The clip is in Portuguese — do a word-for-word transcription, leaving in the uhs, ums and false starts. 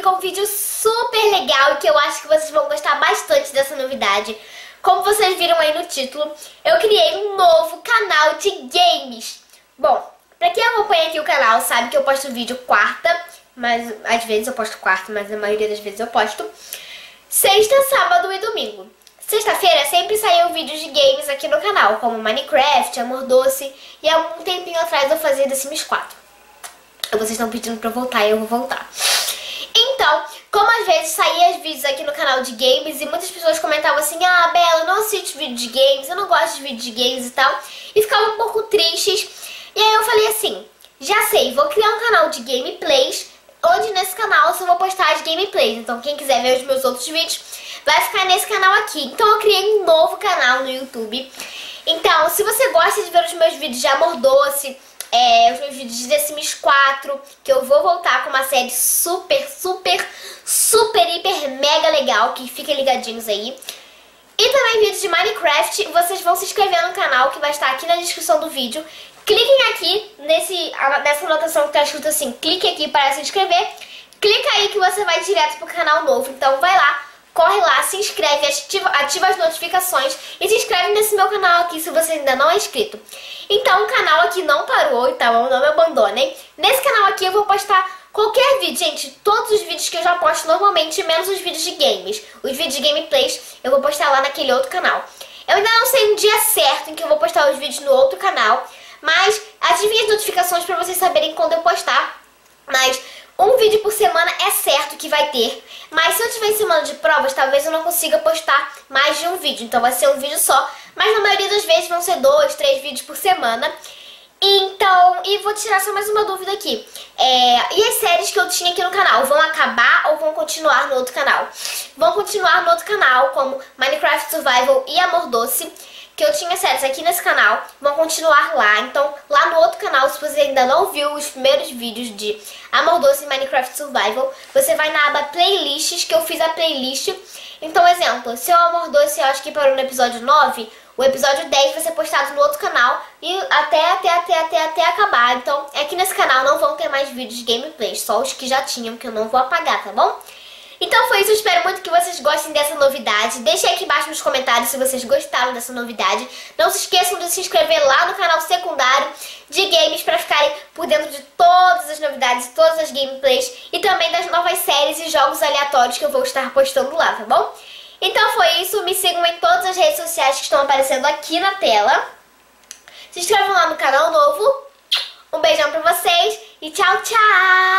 com um vídeo super legal e que eu acho que vocês vão gostar bastante dessa novidade. Como vocês viram aí no título, eu criei um novo canal de games. Bom, pra quem acompanha aqui o canal sabe que eu posto vídeo quarta, mas às vezes eu posto quarta, mas a maioria das vezes eu posto sexta, sábado e domingo. Sexta-feira sempre saiu vídeos de games aqui no canal, como Minecraft, Amor Doce, e há um tempinho atrás eu fazia The Sims quatro. Vocês estão pedindo pra eu voltar e eu vou voltar. Então, como às vezes saía os vídeos aqui no canal de games e muitas pessoas comentavam assim: ah, Bela, eu não assisto vídeo de games, eu não gosto de vídeo de games e tal, e ficavam um pouco tristes. E aí eu falei assim, já sei, vou criar um canal de gameplays, onde nesse canal eu só vou postar as gameplays. Então quem quiser ver os meus outros vídeos vai ficar nesse canal aqui. Então eu criei um novo canal no YouTube. Então, se você gosta de ver os meus vídeos de Amor Doce, É, os meus vídeos de The Sims quatro, que eu vou voltar com uma série super, super, super, hiper, mega legal, que fiquem ligadinhos aí. E também vídeos de Minecraft, vocês vão se inscrever no canal, que vai estar aqui na descrição do vídeo. Cliquem aqui nesse, nessa anotação que está escrito assim, clique aqui para se inscrever. Clica aí que você vai direto pro canal novo, então vai lá. Corre lá, se inscreve, ativa, ativa as notificações e se inscreve nesse meu canal aqui se você ainda não é inscrito. Então o canal aqui não parou, então não me abandonem. Nesse canal aqui eu vou postar qualquer vídeo, gente, todos os vídeos que eu já posto normalmente, menos os vídeos de games. Os vídeos de gameplays eu vou postar lá naquele outro canal. Eu ainda não sei um dia certo em que eu vou postar os vídeos no outro canal, mas ativem as notificações para vocês saberem quando eu postar. Mas um vídeo por semana é certo que vai ter. Mas se eu tiver em semana de provas, talvez eu não consiga postar mais de um vídeo. Então vai ser um vídeo só. Mas na maioria das vezes vão ser dois, três vídeos por semana. Então, e vou tirar só mais uma dúvida aqui. É, e as séries que eu tinha aqui no canal, vão acabar ou vão continuar no outro canal? Vão continuar no outro canal, como Minecraft Survival e Amor Doce, que eu tinha séries aqui nesse canal, vão continuar lá. Então, lá no outro canal, se você ainda não viu os primeiros vídeos de Amor Doce e Minecraft Survival, você vai na aba Playlists, que eu fiz a playlist. Então, exemplo, se o Amor Doce eu acho que parou no episódio nove, o episódio dez vai ser postado no outro canal e até, até, até, até, até acabar. Então, aqui nesse canal não vão ter mais vídeos de gameplays, só os que já tinham, que eu não vou apagar, tá bom? Então foi isso, eu espero muito que vocês gostem dessa novidade. Deixem aqui embaixo nos comentários se vocês gostaram dessa novidade. Não se esqueçam de se inscrever lá no canal secundário de games para ficarem por dentro de todas as novidades, todas as gameplays e também das novas séries e jogos aleatórios que eu vou estar postando lá, tá bom? Então foi isso, me sigam em todas as redes sociais que estão aparecendo aqui na tela. Se inscrevam lá no canal novo. Um beijão pra vocês e tchau, tchau!